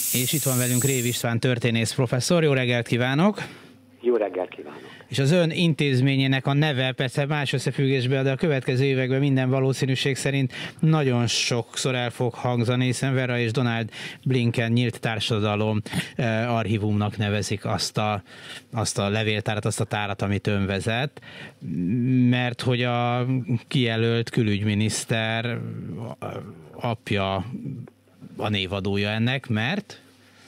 És itt van velünk Rév István történész professzor. Jó reggelt kívánok! Jó reggelt kívánok! És az ön intézményének a neve persze más összefüggésben, de a következő években minden valószínűség szerint nagyon sokszor el fog hangzani, hiszen Vera és Donald Blinken nyílt társadalom archívumnak nevezik azt a levéltárat, azt a tárat, amit ön vezet, mert hogy a kijelölt külügyminiszter apja a névadója ennek, mert?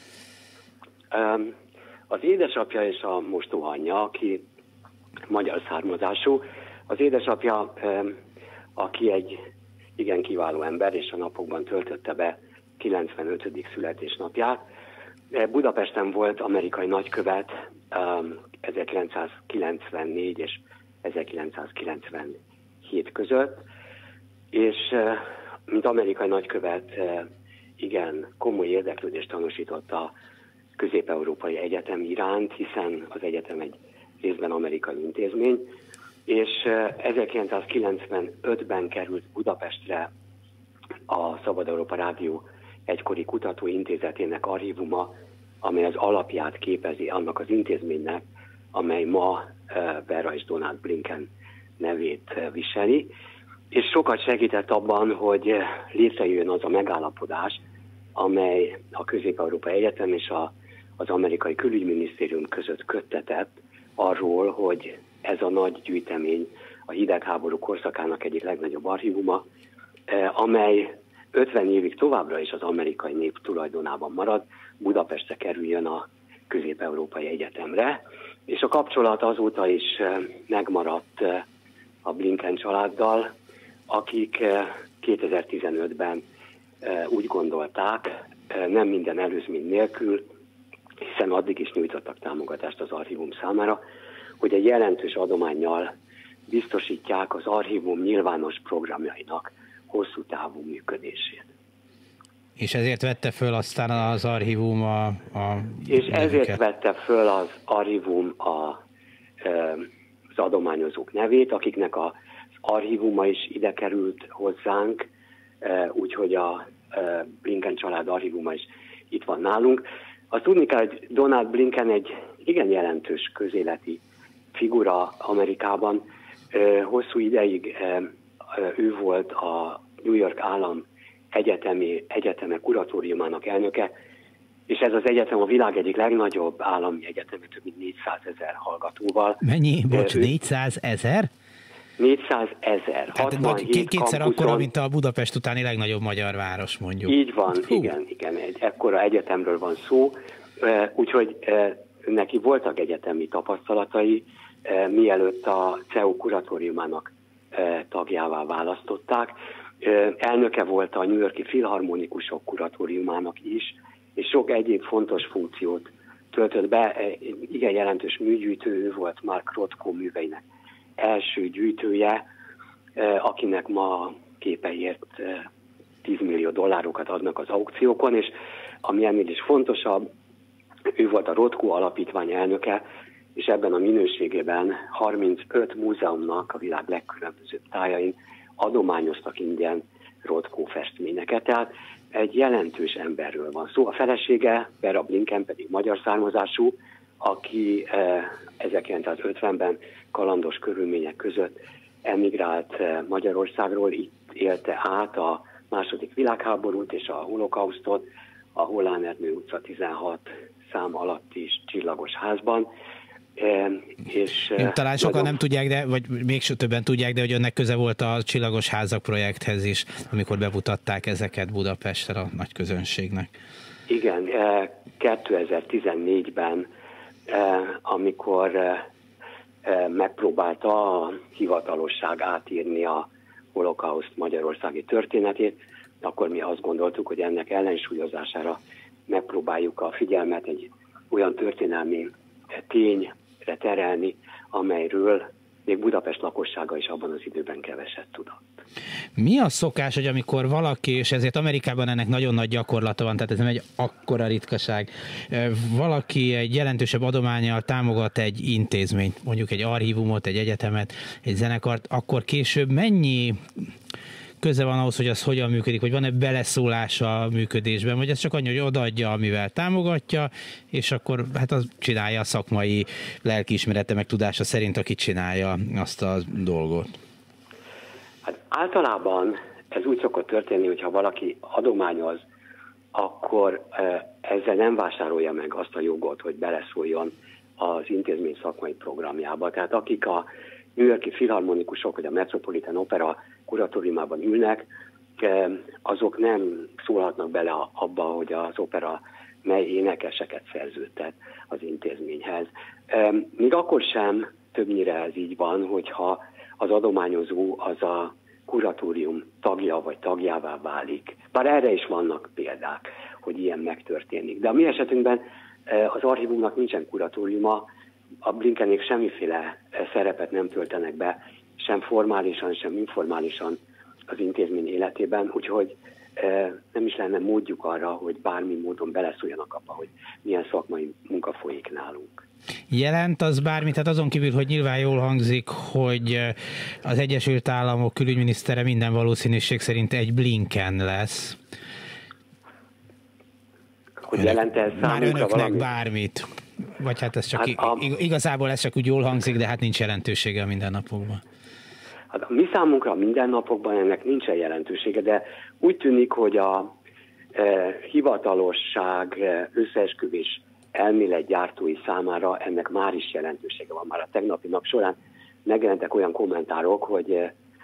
Az édesapja és a mostohaanyja, aki magyar származású. Az édesapja, aki egy igen kiváló ember, és a napokban töltötte be 95. születésnapját. Budapesten volt amerikai nagykövet 1994 és 1997 között, és mint amerikai nagykövet igen komoly érdeklődést tanúsított a Közép-Európai Egyetem iránt, hiszen az egyetem egy részben amerikai intézmény, és 1995-ben került Budapestre a Szabad Európa Rádió egykori kutatóintézetének archívuma, amely az alapját képezi annak az intézménynek, amely ma Vera és Donald Blinken nevét viseli, és sokat segített abban, hogy létrejön az a megállapodás, amely a Közép-Európai Egyetem és az amerikai külügyminisztérium között köttetett arról, hogy ez a nagy gyűjtemény a hidegháború korszakának egyik legnagyobb archívuma, amely 50 évig továbbra is az amerikai nép tulajdonában marad, Budapestre kerüljön a Közép-Európai Egyetemre, és a kapcsolat azóta is megmaradt a Blinken családdal, akik 2015-ben úgy gondolták, nem minden előzmény nélkül, hiszen addig is nyújtottak támogatást az archívum számára, hogy egy jelentős adománnyal biztosítják az archívum nyilvános programjainak hosszú távú működését. És ezért vette föl aztán az archívum És ezért vette föl az archívum az adományozók nevét, akiknek az archívuma is ide került hozzánk, úgyhogy a Blinken család archívuma is itt van nálunk. Azt tudni kell, hogy Donald Blinken egy igen jelentős közéleti figura Amerikában. Hosszú ideig ő volt a New York Állam Egyeteme kuratóriumának elnöke, és ez az egyetem a világ egyik legnagyobb állami egyeteme, több mint 400 000 hallgatóval. Mennyi? Bocs, 400 000? 400 000. Tehát kétszer akkora, mint a Budapest utáni legnagyobb magyar város, mondjuk. Így van, igen, egy ekkora egyetemről van szó, úgyhogy neki voltak egyetemi tapasztalatai, mielőtt a CEU kuratóriumának tagjává választották. Elnöke volt a New York-i Filharmonikusok kuratóriumának is, és sok egyéb fontos funkciót töltött be. Igen jelentős műgyűjtő, ő volt Mark Rothko műveinek első gyűjtője, akinek ma képeiért $10 millió adnak az aukciókon, és ami ennél is fontosabb, ő volt a Rothko alapítvány elnöke, és ebben a minőségében 35 múzeumnak a világ legkülönbözőbb tájain adományoztak ingyen Rothko festményeket. Tehát egy jelentős emberről van szó. A felesége, Vera Blinken pedig magyar származású, aki 1950-ben kalandos körülmények között emigrált Magyarországról, itt élte át a II. Világháborút és a holokausztot a Hollán Ernő utca 16 szám alatti csillagos házban. És talán sokan nem tudják, vagy még többen tudják, de hogy önnek köze volt a Csillagos Házak projekthez is, amikor bemutatták ezeket Budapestre a nagy közönségnek. Igen, 2014-ben, amikor megpróbálta a hivatalosság átírni a holokauszt magyarországi történetét, akkor mi azt gondoltuk, hogy ennek ellensúlyozására megpróbáljuk a figyelmet egy olyan történelmi tényre terelni, amelyről még Budapest lakossága is abban az időben keveset tudott. Mi a szokás, hogy amikor valaki, és ezért Amerikában ennek nagyon nagy gyakorlata van, tehát ez nem egy akkora ritkaság, valaki egy jelentősebb adománnyal támogat egy intézményt, mondjuk egy archívumot, egy egyetemet, egy zenekart, akkor később mennyi köze van ahhoz, hogy az hogyan működik, vagy van-e beleszólása a működésben, vagy ez csak annyi, hogy odaadja, amivel támogatja, és akkor hát az csinálja a szakmai lelkiismerete meg tudása szerint, aki csinálja azt a dolgot. Hát általában ez úgy szokott történni, hogyha valaki adományoz, akkor ezzel nem vásárolja meg azt a jogot, hogy beleszóljon az intézmény szakmai programjába. Tehát akik a New York-i filharmonikusok vagy a Metropolitan Opera kuratóriumában ülnek, azok nem szólhatnak bele abba, hogy az opera mely énekeseket szerződtet az intézményhez. Még akkor sem többnyire ez így van, hogyha az adományozó az a kuratórium tagja vagy tagjává válik. Bár erre is vannak példák, hogy ilyen megtörténik. De a mi esetünkben az archívumnak nincsen kuratóriuma, a Blinkenék semmiféle szerepet nem töltenek be, sem formálisan, sem informálisan az intézmény életében, úgyhogy nem is lenne módjuk arra, hogy bármi módon beleszóljanak abba, hogy milyen szakmai munka folyik nálunk. Jelent az bármit, tehát azon kívül, hogy nyilván jól hangzik, hogy az Egyesült Államok külügyminisztere minden valószínűség szerint egy Blinken lesz. Hogy jelent ez számunkra valami? Bármit. Vagy hát ez csak igazából ez csak úgy jól hangzik, de hát nincs jelentősége a mindennapokban. Hát a mi számunkra a mindennapokban ennek nincsen jelentősége, de úgy tűnik, hogy a hivatalosság összeesküvés elméletgyártói számára ennek már is jelentősége van. Már a tegnapi nap során megjelentek olyan kommentárok, hogy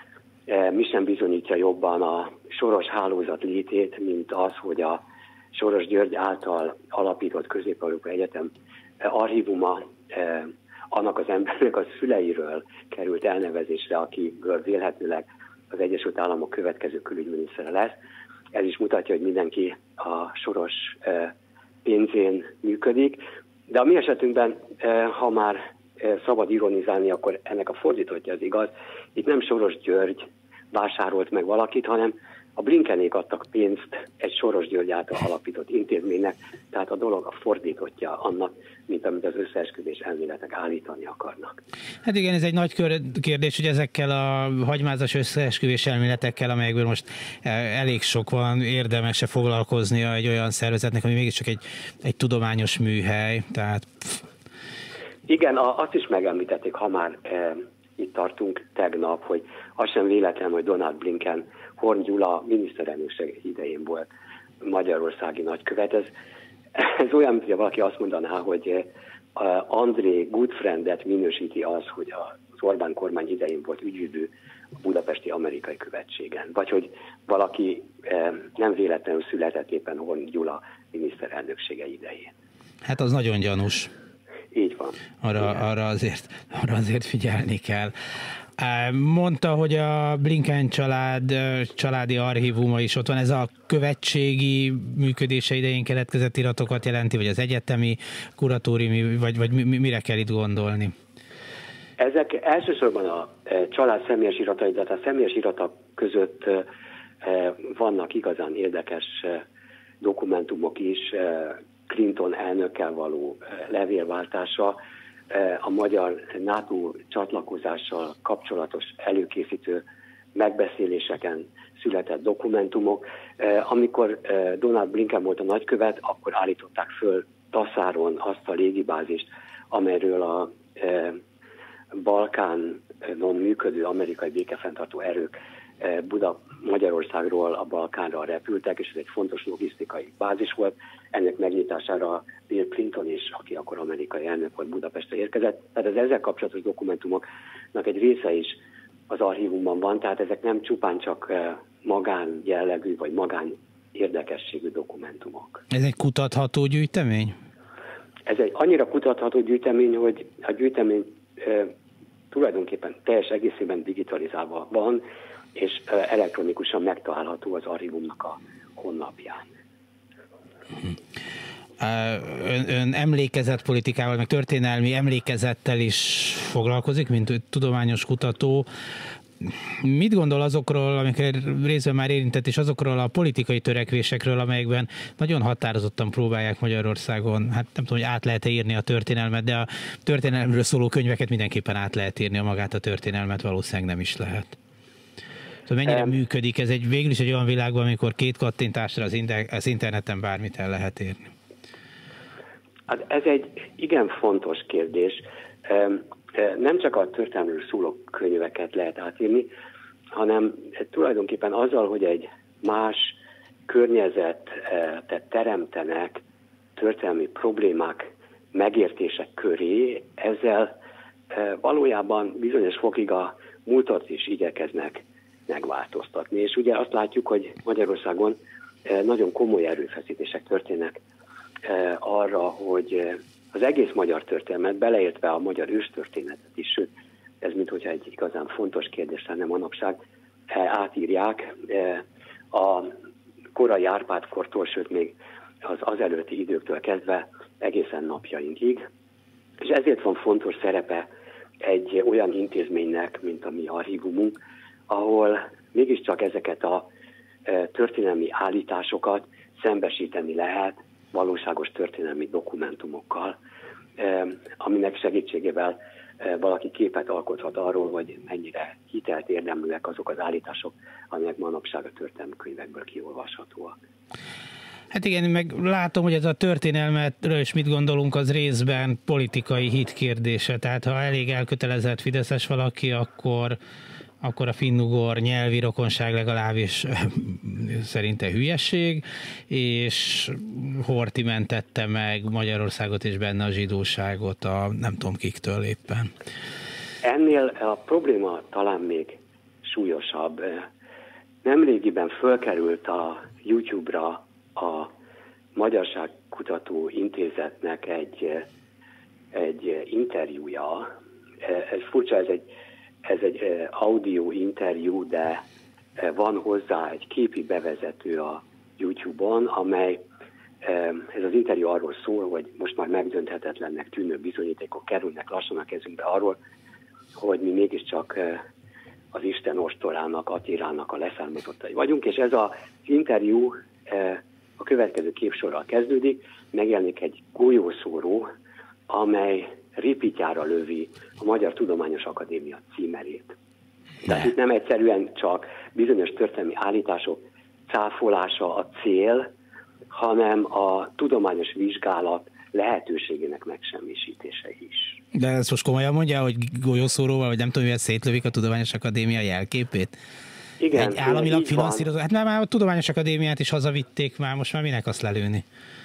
mi sem bizonyítja jobban a Soros hálózat létét, mint az, hogy a Soros György által alapított Közép-Európai Egyetem archívuma annak az embernek a szüleiről került elnevezésre, akiből vélhetőleg az Egyesült Államok következő külügyminisztere lesz. Ez is mutatja, hogy mindenki a Soros pénzén működik. De a mi esetünkben, ha már szabad ironizálni, akkor ennek a fordítottja az igaz. Itt nem Soros György vásárolt meg valakit, hanem a Blinkenék adtak pénzt egy Soros György által alapított intézménynek, tehát a dolog a fordítottja annak, mint amit az összeesküvés elméletek állítani akarnak. Hát igen, ez egy nagy kérdés, hogy ezekkel a hagymázas összeesküvés elméletekkel, amelyekből most elég sok van, érdemes-e foglalkoznia egy olyan szervezetnek, ami mégiscsak egy tudományos műhely, tehát... Igen, azt is megemlítették, ha már itt tartunk tegnap, hogy az sem véletlen, hogy Donald Blinken Horn Gyula miniszterelnökség idején volt magyarországi nagykövet. Ez olyan, mint hogy valaki azt mondaná, hogy André Goodfriendet minősíti az, hogy az Orbán kormány idején volt ügyvivő a budapesti amerikai követségen. Vagy hogy valaki nem véletlenül született éppen Horn Gyula miniszterelnöksége idején. Hát az nagyon gyanús. Így van. Arra azért figyelni kell. Mondta, hogy a Blinken családi archívuma is ott van. Ez a követségi működése idején keletkezett iratokat jelenti, vagy az egyetemi, kuratóriumi, vagy mire kell itt gondolni? Ezek elsősorban a család személyes iratai, de a személyes iratok között vannak igazán érdekes dokumentumok is, Clinton elnökkel való levélváltása, a magyar NATO csatlakozással kapcsolatos előkészítő megbeszéléseken született dokumentumok. Amikor Donald Blinken volt a nagykövet, akkor állították föl Taszáron azt a légibázist, amelyről a Balkánon működő amerikai békefenntartó erők Magyarországról a Balkánra repültek, és ez egy fontos logisztikai bázis volt. Ennek megnyitására Bill Clinton is, aki akkor amerikai elnök volt, Budapestre érkezett. Tehát az ezzel kapcsolatos dokumentumoknak egy része is az archívumban van, tehát ezek nem csupán csak magán jellegű vagy magán érdekességű dokumentumok. Ez egy kutatható gyűjtemény? Ez egy annyira kutatható gyűjtemény, hogy a gyűjtemény tulajdonképpen teljes egészében digitalizálva van, és elektronikusan megtalálható az archívumnak a honlapján. Ön emlékezetpolitikával, meg történelmi emlékezettel is foglalkozik, mint tudományos kutató. Mit gondol azokról, amiket részben már érintett, és azokról a politikai törekvésekről, amelyekben nagyon határozottan próbálják Magyarországon, hát nem tudom, hogy át lehet-e írni a történelmet, de a történelemről szóló könyveket mindenképpen át lehet írni, a magát a történelmet valószínűleg nem is lehet. Szóval mennyire működik ez végül is egy olyan világban, amikor 2 kattintásra az interneten bármit el lehet érni? Hát ez egy igen fontos kérdés. Nem csak a történelmről szóló könyveket lehet átírni, hanem tulajdonképpen azzal, hogy egy más környezetet teremtenek történelmi problémák megértések köré, ezzel valójában bizonyos fokig a múltat is igyekeznek megváltoztatni. És ugye azt látjuk, hogy Magyarországon nagyon komoly erőfeszítések történnek arra, hogy az egész magyar történelmet, beleértve a magyar őstörténetet is, sőt, ez minthogyha egy igazán fontos kérdés lenne manapság, átírják a korai Árpád-kortól, sőt még az előtti időktől kezdve egészen napjainkig. És ezért van fontos szerepe egy olyan intézménynek, mint a mi archívumunk, ahol mégiscsak ezeket a történelmi állításokat szembesíteni lehet valóságos történelmi dokumentumokkal, aminek segítségével valaki képet alkothat arról, hogy mennyire hitelt érdemlőek azok az állítások, amelyek manapság a történelmi könyvekből kiolvashatóak. Hát igen, meg látom, hogy ez a történelmetről is mit gondolunk, az részben politikai hit kérdése. Tehát ha elég elkötelezett fideszes valaki, akkor a finnugor nyelvi rokonság legalábbis szerinte hülyeség, és Horthy mentette meg Magyarországot és benne a zsidóságot a nem tudom kiktől éppen. Ennél a probléma talán még súlyosabb. Nemrégiben fölkerült a YouTube-ra a Magyarságkutató Intézetnek egy interjúja. Ez furcsa, ez egy audio interjú, de van hozzá egy képi bevezető a YouTube-on, amely ez az interjú arról szól, hogy most már megdönthetetlennek tűnő bizonyítékok kerülnek lassan a kezünkbe arról, hogy mi mégiscsak az Isten ostorának, Attilának a leszármazottai vagyunk, és ez az interjú a következő képsorral kezdődik, megjelenik egy golyószóró, amely ripityára lövi a Magyar Tudományos Akadémia címerét. Tehát itt nem egyszerűen csak bizonyos történelmi állítások cáfolása a cél, hanem a tudományos vizsgálat lehetőségének megsemmisítése is. De ezt most komolyan mondja, hogy golyószóróval, vagy nem tudom, mivel szétlövik a Tudományos Akadémia jelképét? Igen. Egy államilag finanszírozó. Hát már a Tudományos Akadémiát is hazavitték már, most már minek azt lelőni?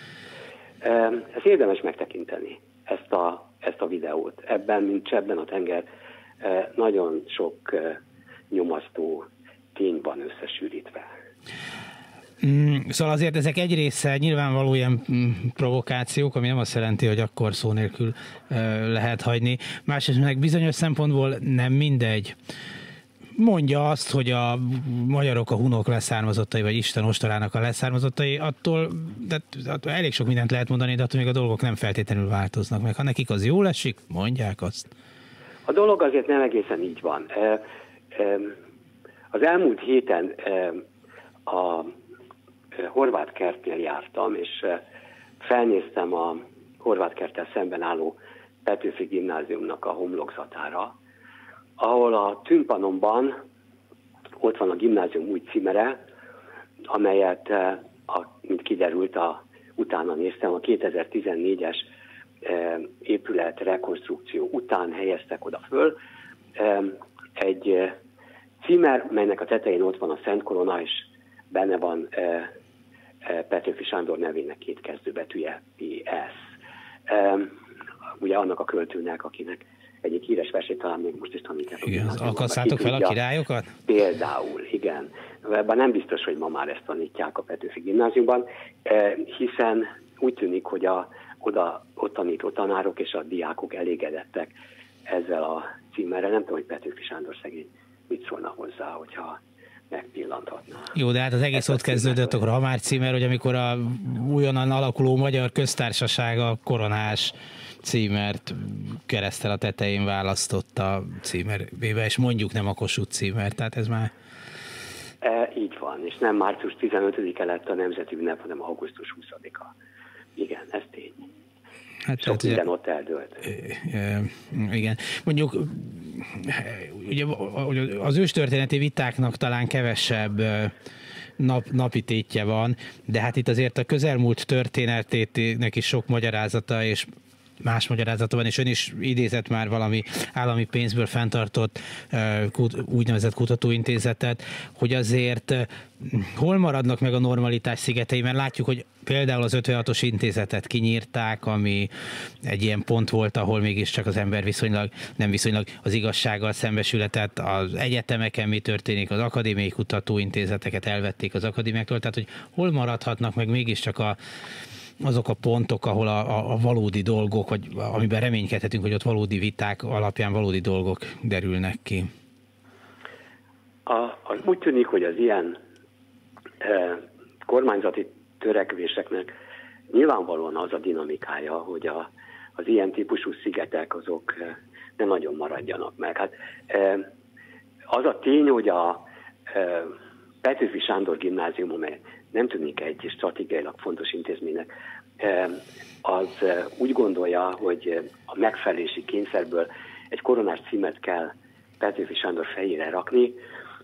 Ezt érdemes megtekinteni, ezt a videót. Ebben, mint csebben a tenger, nagyon sok nyomasztó tény van összesűrítve. Szóval azért ezek egy része nyilvánvaló ilyen provokációk, ami nem azt jelenti, hogy akkor szó nélkül lehet hagyni. Másrészt meg bizonyos szempontból nem mindegy. Mondja azt, hogy a magyarok a hunok leszármazottai, vagy Isten ostorának a leszármazottai, attól elég sok mindent lehet mondani, de attól még a dolgok nem feltétlenül változnak meg. Ha nekik az jól esik, mondják azt. A dolog azért nem egészen így van. Az elmúlt héten a Horváthkertnél jártam, és felnéztem a Horváthkerttel szemben álló Petőfi Gimnáziumnak a homlokzatára, ahol a tűmpanomban ott van a gimnázium új címere, amelyet, mint kiderült, utána néztem, a 2014-es épület rekonstrukció után helyeztek oda föl. Egy címer, melynek a tetején ott van a Szent Korona, és benne van Petőfi Sándor nevének 2 kezdőbetűje, PS. Ugye annak a költőnek, akinek egyik híres versét talán még most is tanítják. Igen, akasszátok fel a királyokat? Például, igen. Bár nem biztos, hogy ma már ezt tanítják a Petőfi Gimnáziumban, hiszen úgy tűnik, hogy ott tanító tanárok és a diákok elégedettek ezzel a címmerrel. Nem tudom, hogy Petőfi Sándor szegény mit szólna hozzá, hogyha megpillanthatná. Jó, de hát az egész ott kezdődött a Gramár címer, hogy amikor a újonnan alakuló Magyar Köztársaság a koronás címert keresztel a tetején választotta címerébe, és mondjuk nem a Kossuth címer, tehát ez már... Így van, és nem március 15-e lett a nemzeti ünnep, hanem augusztus 20-a. Igen, ez tény. Hát sok minden ott eldőlt. Igen. Mondjuk ugye az őstörténeti vitáknak talán kevesebb napi tétje van, de hát itt azért a közelmúlt történetének is sok magyarázata és más magyarázata van, és ön is idézett már valami állami pénzből fenntartott úgynevezett kutatóintézetet, hogy azért hol maradnak meg a normalitás szigetei, mert látjuk, hogy például az 56-os intézetet kinyírták, ami egy ilyen pont volt, ahol mégiscsak az ember az igazsággal szembesületett, az egyetemeken mi történik, az akadémiai kutatóintézeteket elvették az akadémiáktól, tehát hogy hol maradhatnak meg mégiscsak azok a pontok, ahol a valódi dolgok, vagy amiben reménykedhetünk, hogy ott valódi viták alapján valódi dolgok derülnek ki. Úgy tűnik, hogy az ilyen kormányzati törekvéseknek nyilvánvalóan az a dinamikája, hogy az ilyen típusú szigetek azok ne nagyon maradjanak meg. Hát, az a tény, hogy a Petőfi Sándor Gimnázium, amely nem tűnik egy stratégiailag fontos intézménynek, az úgy gondolja, hogy a megfelelési kényszerből egy koronás címet kell Petőfi Sándor fejére rakni,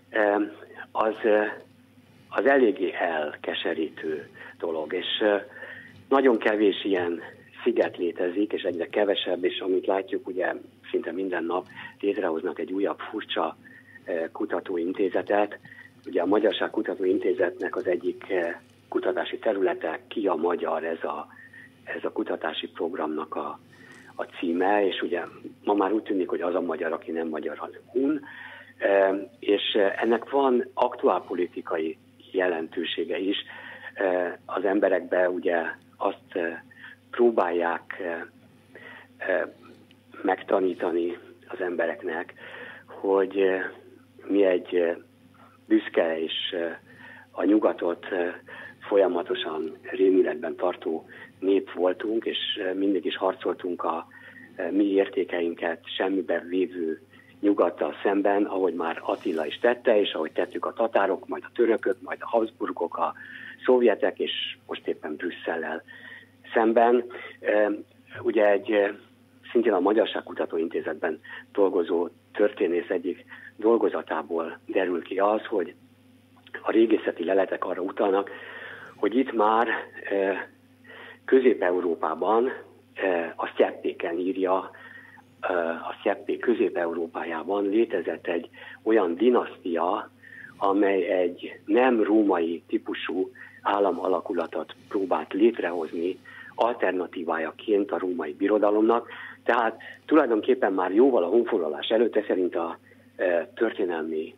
az eléggé elkeserítő dolog, és nagyon kevés ilyen sziget létezik, és egyre kevesebb, és amit látjuk, ugye szinte minden nap létrehoznak egy újabb furcsa kutatóintézetet. Ugye a Magyarság Kutatóintézetnek az egyik kutatási területe Ki a magyar, ez a kutatási programnak a címe, és ugye ma már úgy tűnik, hogy az a magyar, aki nem magyar, hanem hun, és ennek van aktuálpolitikai jelentősége is. Az emberekbe ugye azt próbálják megtanítani az embereknek, hogy mi egy büszke és a nyugatot folyamatosan rémületben tartó nép voltunk, és mindig is harcoltunk a mi értékeinket semmibe vévő nyugattal szemben, ahogy már Attila is tette, és ahogy tettük a tatárok, majd a törökök, majd a Habsburgok, a szovjetek, és most éppen Brüsszellel szemben. Ugye szintén a Magyarság Kutatóintézetben dolgozó történész egyik dolgozatából derül ki az, hogy a régészeti leletek arra utalnak, hogy itt már Közép-Európában, a sztyeppéken írja, a sztyeppék Közép-Európájában létezett egy olyan dinasztia, amely egy nem római típusú államalakulatot próbált létrehozni alternatívájaként a római birodalomnak. Tehát tulajdonképpen már jóval a honfoglalás előtt, szerint a történelmi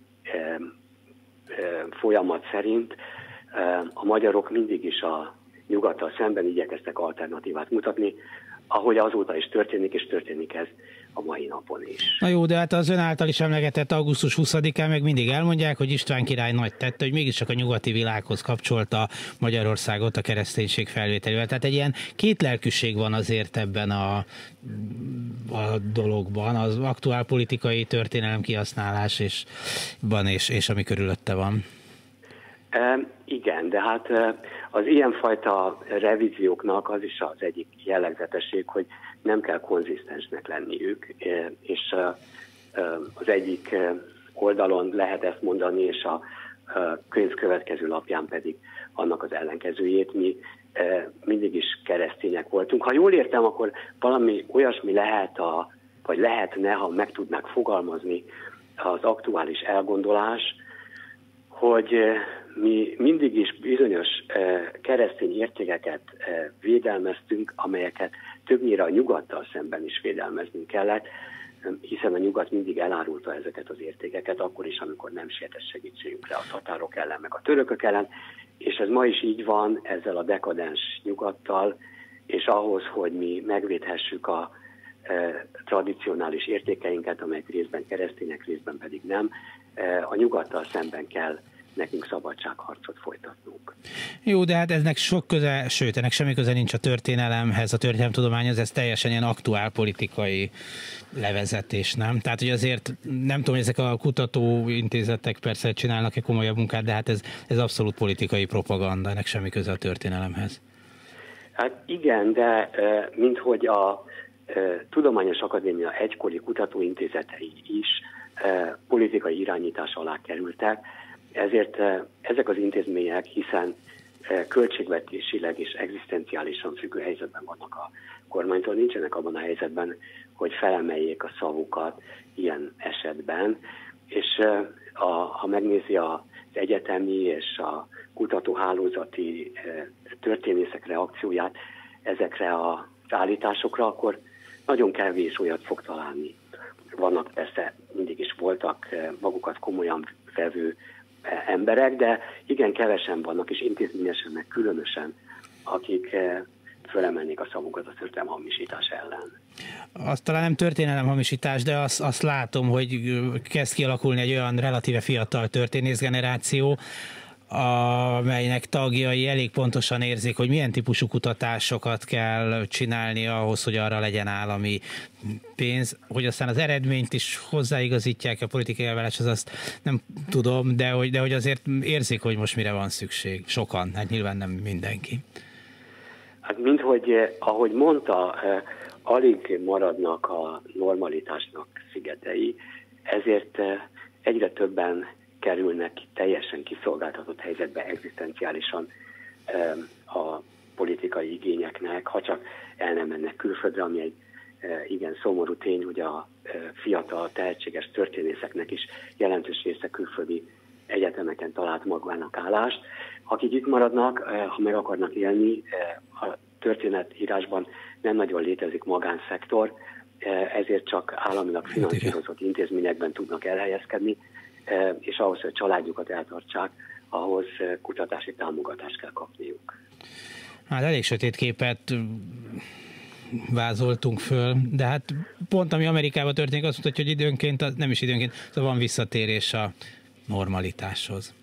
folyamat szerint a magyarok mindig is a nyugattal szemben igyekeztek alternatívát mutatni, ahogy azóta is történik, és történik ez a mai napon is. Na jó, de hát az ön által is emlegetett augusztus 20-án meg mindig elmondják, hogy István király nagy tette, hogy mégiscsak a nyugati világhoz kapcsolta Magyarországot a kereszténység felvételével. Tehát egy ilyen kétlelkűség van azért ebben a dologban, az aktuál politikai történelem kihasználás és ami körülötte van. Igen, de hát az ilyenfajta revízióknak az is az egyik jellegzetesség, hogy nem kell konzisztensnek lenniük, és az egyik oldalon lehet ezt mondani, és a könyv következő lapján pedig annak az ellenkezőjét. Mi mindig is keresztények voltunk. Ha jól értem, akkor valami olyasmi vagy lehetne, ha meg tudnák fogalmazni az aktuális elgondolás, hogy mi mindig is bizonyos keresztény értékeket védelmeztünk, amelyeket többnyire a nyugattal szemben is védelmeznünk kellett, hiszen a nyugat mindig elárulta ezeket az értékeket, akkor is, amikor nem sietett segítségünkre a tatárok ellen, meg a törökök ellen, és ez ma is így van ezzel a dekadens nyugattal, és ahhoz, hogy mi megvédhessük a tradicionális értékeinket, amelyek részben keresztények, részben pedig nem, a nyugattal szemben kell nekünk szabadságharcot folytatnunk. Jó, de hát ennek sok köze, sőt, ennek semmi köze nincs a történelemhez, a történelemtudományhoz, ez teljesen ilyen aktuál politikai levezetés, nem? Tehát, hogy azért nem tudom, hogy ezek a kutatóintézetek persze csinálnak-e komolyabb munkát, de hát ez abszolút politikai propaganda, ennek semmi köze a történelemhez. Hát igen, de minthogy Tudományos Akadémia egykori kutatóintézetei is politikai irányítás alá kerültek, ezért ezek az intézmények, hiszen költségvetésileg és egzisztenciálisan függő helyzetben vannak a kormánytól, nincsenek abban a helyzetben, hogy felemeljék a szavukat ilyen esetben, és ha megnézi az egyetemi és a kutatóhálózati történészek reakcióját ezekre az állításokra, akkor nagyon kevés olyat fog találni. Vannak persze, mindig is voltak magukat komolyan vevő emberek, de igen kevesen vannak, és intézményesen, meg különösen, akik fölemelnék a szavukat a történelemhamisítás ellen. Azt talán nem történelemhamisítás, de azt látom, hogy kezd kialakulni egy olyan relatíve fiatal történészgeneráció, amelynek tagjai elég pontosan érzik, hogy milyen típusú kutatásokat kell csinálni ahhoz, hogy arra legyen állami pénz, hogy aztán az eredményt is hozzáigazítják a politikai elváráshoz, azt nem tudom, de hogy azért érzik, hogy most mire van szükség. Sokan, hát nyilván nem mindenki. Hát ahogy mondta, alig maradnak a normalitásnak szigetei, ezért egyre többen kerülnek teljesen kiszolgáltatott helyzetbe egzisztenciálisan a politikai igényeknek, ha csak el nem mennek külföldre, ami egy igen szomorú tény, hogy a fiatal, tehetséges történészeknek is jelentős része külföldi egyetemeken talált magának állást. Akik itt maradnak, ha meg akarnak élni, a történetírásban nem nagyon létezik magánszektor, ezért csak államilag finanszírozott intézményekben tudnak elhelyezkedni, és ahhoz, hogy a családjukat eltartsák, ahhoz kutatási támogatást kell kapniuk. Hát elég sötét képet vázoltunk föl, de hát pont ami Amerikában történik, azt mutatja, hogy időnként, nem is időnként, szóval van visszatérés a normalitáshoz.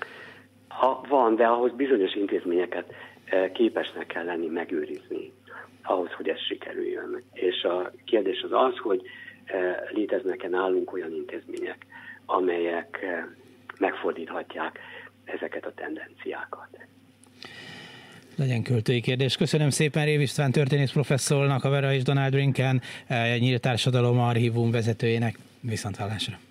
Van, de ahhoz bizonyos intézményeket képesnek kell lenni megőrizni, ahhoz, hogy ez sikerüljön. És a kérdés az, hogy léteznek-e nálunk olyan intézmények, amelyek megfordíthatják ezeket a tendenciákat. Legyen költői kérdés. Köszönöm szépen Rév István történész professzornak, a Vera és Donald Blinken Nyílt Társadalom Archívum vezetőjének. Viszonthallásra.